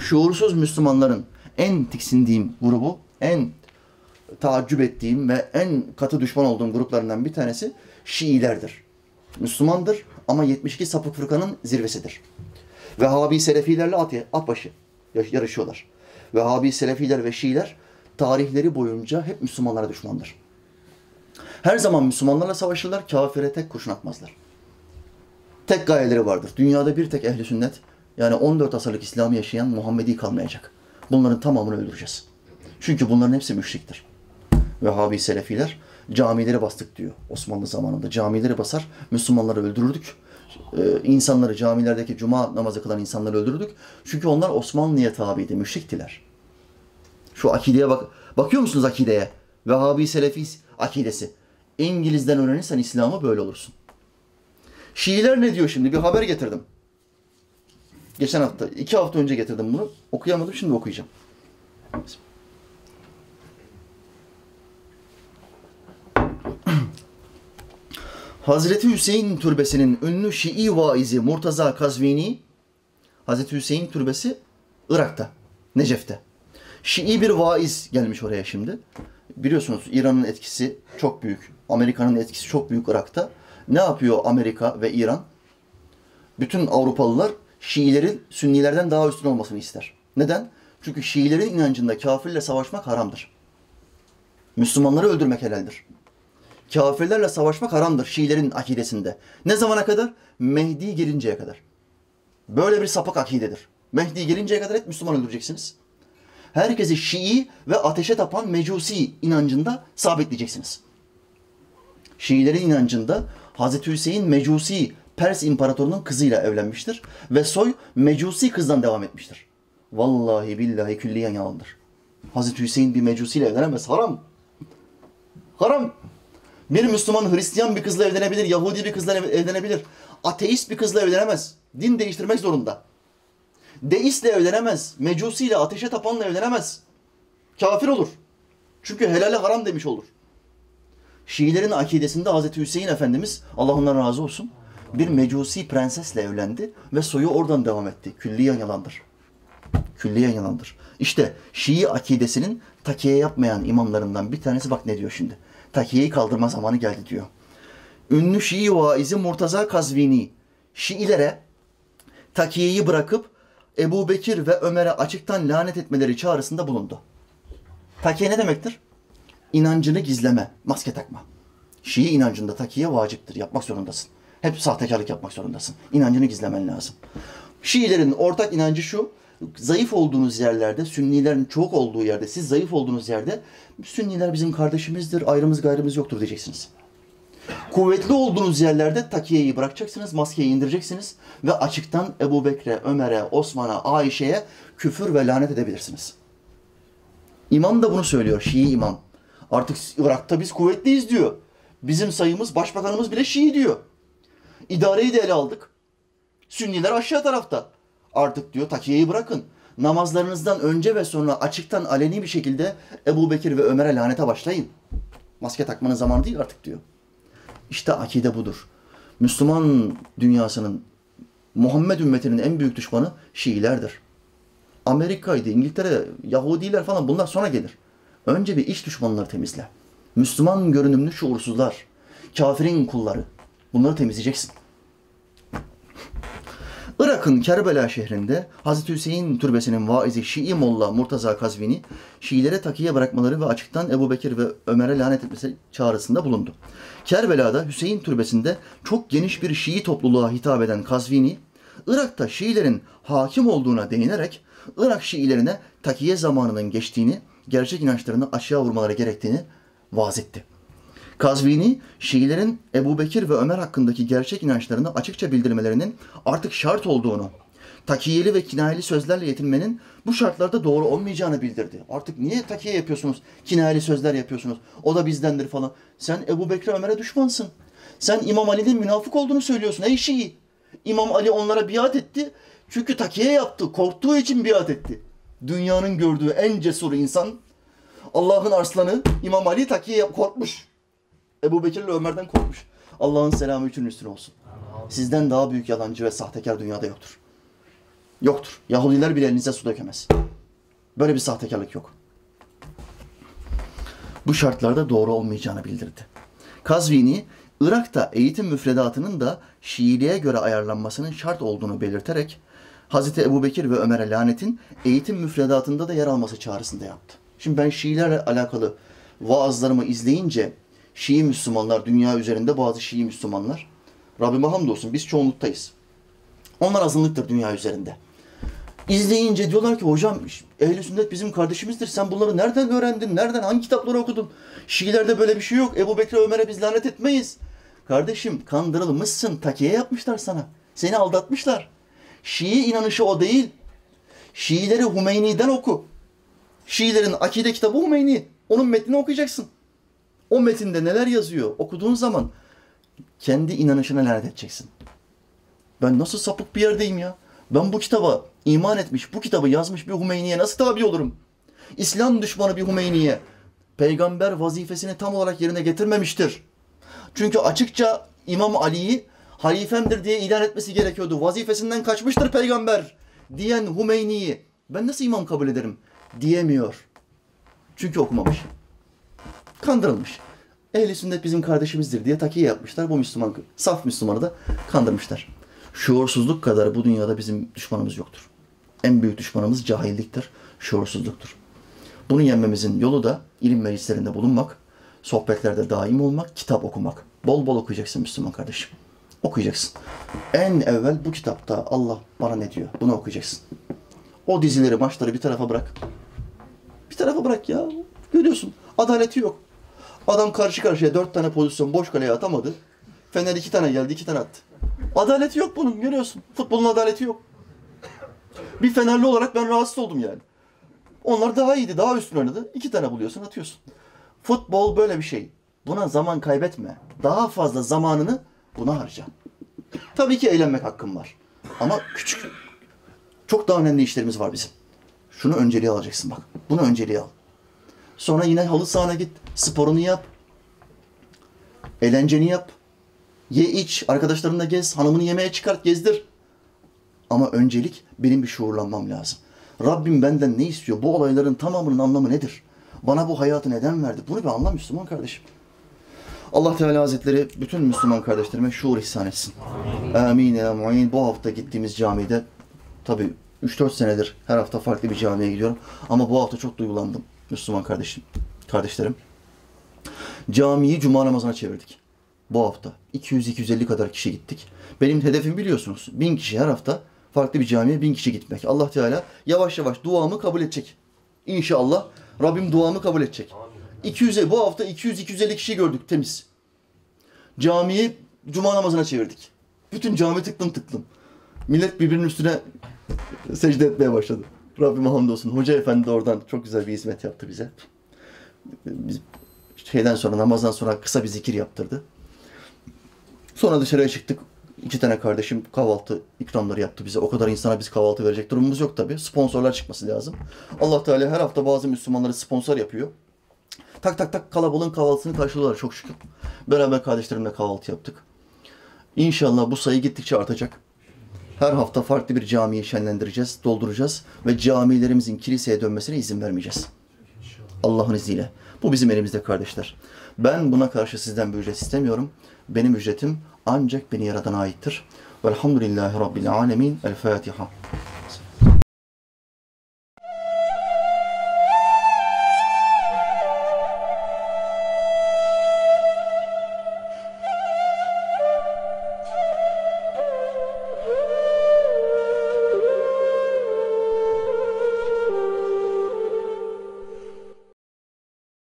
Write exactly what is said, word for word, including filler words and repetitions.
şuursuz Müslümanların en tiksindiğim grubu, en taaccüp ettiğim ve en katı düşman olduğum gruplarından bir tanesi Şiilerdir. Müslümandır ama yetmiş iki sapık fırkanın zirvesidir. Vehhabi Selefilerle at, at başı yarışıyorlar. Vehhabi Selefiler ve Şiiler tarihleri boyunca hep Müslümanlara düşmandır. Her zaman Müslümanlarla savaşırlar, kafire tek kurşun atmazlar. Tek gayeleri vardır. Dünyada bir tek ehli sünnet, yani on dört asırlık İslam'ı yaşayan Muhammedi kalmayacak. Bunların tamamını öldüreceğiz. Çünkü bunların hepsi müşriktir. Vehhabi Selefiler camileri bastık diyor Osmanlı zamanında. Camileri basar, Müslümanları öldürürdük. Ee, insanları, camilerdeki cuma namazı kılan insanları öldürdük. Çünkü onlar Osmanlı'ya tabiydi, müşriktiler. Şu akideye bak, bakıyor musunuz akideye? Vehhabi Selefi akidesi. İngiliz'den öğrenirsen İslam'ı böyle olursun. Şiiler ne diyor şimdi? Bir haber getirdim. Geçen hafta, iki hafta önce getirdim bunu. Okuyamadım, şimdi okuyacağım. Hazreti Hüseyin türbesinin ünlü Şii vaizi Murtaza Kazvini, Hazreti Hüseyin türbesi Irak'ta, Necef'te. Şii bir vaiz gelmiş oraya şimdi. Biliyorsunuz İran'ın etkisi çok büyük. Amerika'nın etkisi çok büyük Irak'ta. Ne yapıyor Amerika ve İran? Bütün Avrupalılar Şiilerin Sünnilerden daha üstün olmasını ister. Neden? Çünkü Şiilerin inancında kafirle savaşmak haramdır. Müslümanları öldürmek helaldir. Kafirlerle savaşmak haramdır Şiilerin akidesinde. Ne zamana kadar? Mehdi gelinceye kadar. Böyle bir sapık akidedir. Mehdi gelinceye kadar hep Müslüman öldüreceksiniz. Herkesi Şii ve ateşe tapan Mecusi inancında sabitleyeceksiniz. Şiilerin inancında Hazreti Hüseyin Mecusi Pers imparatorunun kızıyla evlenmiştir ve soy Mecusi kızdan devam etmiştir. Vallahi billahi külliyen yalandır. Hazreti Hüseyin bir Mecusi ile evlenemez. Haram. Haram. Bir Müslüman Hristiyan bir kızla evlenebilir, Yahudi bir kızla evlenebilir. Ateist bir kızla evlenemez. Din değiştirmek zorunda. Deistle evlenemez. Mecusi ile, ateşe tapanla evlenemez. Kafir olur. Çünkü helale haram demiş olur. Şiilerin akidesinde Hazreti Hüseyin Efendimiz, Allah ondan razı olsun, bir Mecusi prensesle evlendi ve soyu oradan devam etti. Külliyen yalandır. Külliyen yalandır. İşte Şii akidesinin takiye yapmayan imamlarından bir tanesi bak ne diyor şimdi. Takiyeyi kaldırma zamanı geldi diyor. Ünlü Şii vaizi Murtaza Kazvini, Şiilere takiyeyi bırakıp Ebu Bekir ve Ömer'e açıktan lanet etmeleri çağrısında bulundu. Takiye ne demektir? İnancını gizleme, maske takma. Şii inancında takiye vaciptir, yapmak zorundasın. Hep sahtekarlık yapmak zorundasın. İnancını gizlemen lazım. Şiilerin ortak inancı şu, zayıf olduğunuz yerlerde, Sünnilerin çok olduğu yerde, siz zayıf olduğunuz yerde, Sünniler bizim kardeşimizdir, ayrımız gayrımız yoktur diyeceksiniz. Kuvvetli olduğunuz yerlerde takiyeyi bırakacaksınız, maskeyi indireceksiniz ve açıktan Ebu Bekir'e, Ömer'e, Osman'a, Ayşe'ye küfür ve lanet edebilirsiniz. İmam da bunu söylüyor, Şii imam. Artık Irak'ta biz kuvvetliyiz diyor. Bizim sayımız, başbakanımız bile Şii diyor. İdareyi de ele aldık. Sünniler aşağı tarafta. Artık diyor takiyeyi bırakın. Namazlarınızdan önce ve sonra açıktan aleni bir şekilde Ebu Bekir ve Ömer'e lanete başlayın. Maske takmanın zamanı değil artık diyor. İşte akide budur. Müslüman dünyasının, Muhammed ümmetinin en büyük düşmanı Şiilerdir. Amerika'ydı, İngiltere, Yahudiler falan bunlar sonra gelir. Önce bir iç düşmanları temizle. Müslüman görünümlü şuursuzlar, kafirin kulları. Bunları temizleyeceksin. Irak'ın Kerbela şehrinde Hazreti Hüseyin türbesinin vaizi Şii Molla Murtaza Kazvini, Şiilere takiye bırakmaları ve açıktan Ebu Bekir ve Ömer'e lanet etmesi çağrısında bulundu. Kerbela'da Hüseyin türbesinde çok geniş bir Şii topluluğa hitap eden Kazvini, Irak'ta Şiilerin hakim olduğuna değinerek Irak Şiilerine takiye zamanının geçtiğini, gerçek inançlarını aşağı vurmaları gerektiğini vaaz etti. Kazvini, Şiilerin Ebu Bekir ve Ömer hakkındaki gerçek inançlarını açıkça bildirmelerinin artık şart olduğunu, takiyeli ve kinayeli sözlerle yetinmenin bu şartlarda doğru olmayacağını bildirdi. Artık niye takiye yapıyorsunuz, kinayeli sözler yapıyorsunuz, o da bizdendir falan. Sen Ebu Bekir Ömer'e düşmansın. Sen İmam Ali'nin münafık olduğunu söylüyorsun ey Şii. İmam Ali onlara biat etti çünkü takiye yaptı, korktuğu için biat etti. Dünyanın gördüğü en cesur insan, Allah'ın arslanı İmam Ali takiye yap, korkmuş. Ebu Bekir ile Ömer'den korkmuş. Allah'ın selamı üçün üstüne olsun. Sizden daha büyük yalancı ve sahtekar dünyada yoktur. Yoktur. Yahudiler bile elinize su dökemez. Böyle bir sahtekarlık yok. Bu şartlarda doğru olmayacağını bildirdi. Kazvini, Irak'ta eğitim müfredatının da Şiiliğe göre ayarlanmasının şart olduğunu belirterek, Hazreti Ebubekir ve Ömer'e lanetin eğitim müfredatında da yer alması çağrısında yaptı. Şimdi ben Şiilerle alakalı vaazlarımı izleyince, Şii Müslümanlar, dünya üzerinde bazı Şii Müslümanlar, Rabbime hamdolsun biz çoğunluktayız. Onlar azınlıktır dünya üzerinde. İzleyince diyorlar ki hocam Ehl-i Sünnet bizim kardeşimizdir. Sen bunları nereden öğrendin? Nereden? Hangi kitapları okudun? Şiilerde böyle bir şey yok. Ebu Bekir'e Ömer'e biz lanet etmeyiz. Kardeşim kandırılmışsın. Takiye yapmışlar sana. Seni aldatmışlar. Şii inanışı o değil. Şiileri Hümeyni'den oku. Şiilerin akide kitabı Hümeyni. Onun metnini okuyacaksın. O metinde neler yazıyor? Okuduğun zaman kendi inanışına lanet edeceksin. Ben nasıl sapık bir yerdeyim ya? Ben bu kitaba iman etmiş, bu kitabı yazmış bir Hümeyni'ye nasıl tabi olurum? İslam düşmanı bir Hümeyni'ye peygamber vazifesini tam olarak yerine getirmemiştir. Çünkü açıkça İmam Ali'yi halifemdir diye ilan etmesi gerekiyordu. Vazifesinden kaçmıştır peygamber diyen Hümeyni'yi ben nasıl imam kabul ederim diyemiyor. Çünkü okumamış. Kandırılmış. Ehl-i Sünnet bizim kardeşimizdir diye takiye yapmışlar. Bu Müslüman, saf Müslümanı da kandırmışlar. Şuursuzluk kadar bu dünyada bizim düşmanımız yoktur. En büyük düşmanımız cahilliktir, şuursuzluktur. Bunu yenmemizin yolu da ilim meclislerinde bulunmak, sohbetlerde daim olmak, kitap okumak. Bol bol okuyacaksın Müslüman kardeşim. Okuyacaksın. En evvel bu kitapta Allah bana ne diyor? Bunu okuyacaksın. O dizileri, maçları bir tarafa bırak. Bir tarafa bırak ya. Görüyorsun. Adaleti yok. Adam karşı karşıya dört tane pozisyon boş kaleye atamadı. Fener iki tane geldi, iki tane attı. Adaleti yok bunun, görüyorsun. Futbolun adaleti yok. Bir Fenerli olarak ben rahatsız oldum yani. Onlar daha iyiydi, daha üstün oynadı. İki tane buluyorsun, atıyorsun. Futbol böyle bir şey. Buna zaman kaybetme. Daha fazla zamanını buna harca. Tabii ki eğlenmek hakkım var. Ama küçük, çok daha önemli işlerimiz var bizim. Şunu önceliğe alacaksın bak. Bunu önceliğe al. Sonra yine halı sahana git. Sporunu yap. Eğlenceni yap. Ye iç. Arkadaşlarınla gez. Hanımını yemeğe çıkart. Gezdir. Ama öncelik benim bir şuurlanmam lazım. Rabbim benden ne istiyor? Bu olayların tamamının anlamı nedir? Bana bu hayatı neden verdi? Bunu bir anla Müslüman kardeşim. Allah Teala Hazretleri bütün Müslüman kardeşlerime şuur ihsan etsin. Amin ya mu'in. Bu hafta gittiğimiz camide tabii üç dört senedir her hafta farklı bir camiye gidiyorum. Ama bu hafta çok duygulandım Müslüman kardeşim, kardeşlerim. Camiyi cuma namazına çevirdik. Bu hafta iki yüz iki yüz elli kadar kişi gittik. Benim hedefim biliyorsunuz. bin kişi her hafta farklı bir camiye bin kişi gitmek. Allah Teala yavaş yavaş duamı kabul edecek. İnşallah Rabbim duamı kabul edecek. iki yüze bu hafta iki yüz iki yüz elli kişi gördük temiz. Camiyi cuma namazına çevirdik. Bütün cami tıklım tıklım. Millet birbirinin üstüne secde etmeye başladı. Rabbime hamdolsun. Hoca efendi de oradan çok güzel bir hizmet yaptı bize. Biz şeyden sonra, namazdan sonra kısa bir zikir yaptırdı. Sonra dışarıya çıktık. İki tane kardeşim kahvaltı ikramları yaptı bize. O kadar insana biz kahvaltı verecek durumumuz yok tabii. Sponsorlar çıkması lazım. Allah Teala her hafta bazı Müslümanları sponsor yapıyor. Tak tak tak kalabalığın kahvaltısını karşılıyorlar çok şükür. Beraber kardeşlerimle kahvaltı yaptık. İnşallah bu sayı gittikçe artacak. Her hafta farklı bir camiyi şenlendireceğiz, dolduracağız ve camilerimizin kiliseye dönmesine izin vermeyeceğiz. Allah'ın izniyle. Bu bizim elimizde kardeşler. Ben buna karşı sizden bir ücret istemiyorum. Benim ücretim ancak beni yaradana aittir. Velhamdülillahi Rabbil alemin. El Fatiha.